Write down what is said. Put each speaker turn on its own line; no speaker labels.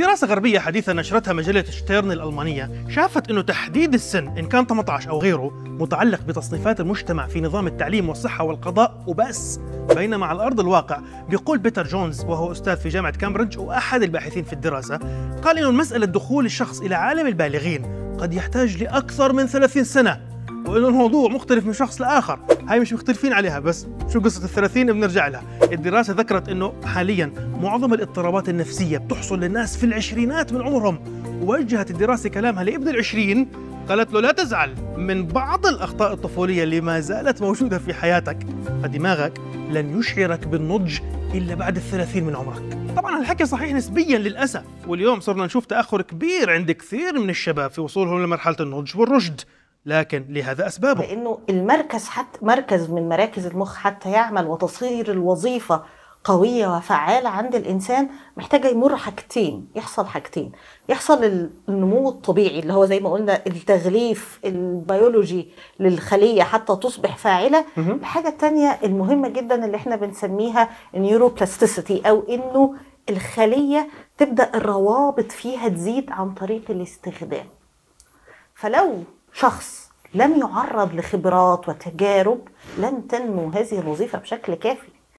في دراسة غربية حديثة نشرتها مجلة شتيرن الألمانية شافت أنه تحديد السن إن كان 18 أو غيره متعلق بتصنيفات المجتمع في نظام التعليم والصحة والقضاء وبس، بينما على أرض الواقع بيقول بيتر جونز وهو أستاذ في جامعة كامبريدج وأحد الباحثين في الدراسة، قال إنه مسألة دخول الشخص إلى عالم البالغين قد يحتاج لأكثر من 30 سنة، وإنه الموضوع مختلف من شخص لآخر. هاي مش مختلفين عليها، بس شو قصة ال30 بنرجع لها. الدراسة ذكرت إنه حالياً معظم الاضطرابات النفسية بتحصل للناس في العشرينات من عمرهم، ووجهت الدراسة كلامها لابن العشرين، قالت له لا تزعل من بعض الأخطاء الطفولية اللي ما زالت موجودة في حياتك، فدماغك لن يشعرك بالنضج إلا بعد ال30 من عمرك. طبعاً الحكي صحيح نسبياً للأسف، واليوم صرنا نشوف تأخر كبير عند كثير من الشباب في وصولهم لمرحلة النضج والرشد، لكن لهذا أسبابه.
لأنه المركز حتى مركز من مراكز المخ حتى يعمل وتصير الوظيفة قوية وفعالة عند الإنسان محتاجة يمر حاجتين، يحصل النمو الطبيعي اللي هو زي ما قلنا التغليف البيولوجي للخلية حتى تصبح فاعلة. الحاجة التانية المهمة جدا اللي احنا بنسميها نيوروبلاستيسيتي، أو إنه الخلية تبدأ الروابط فيها تزيد عن طريق الاستخدام. فلو شخص لم يعرض لخبرات وتجارب لن تنمو هذه الوظيفة بشكل كافي.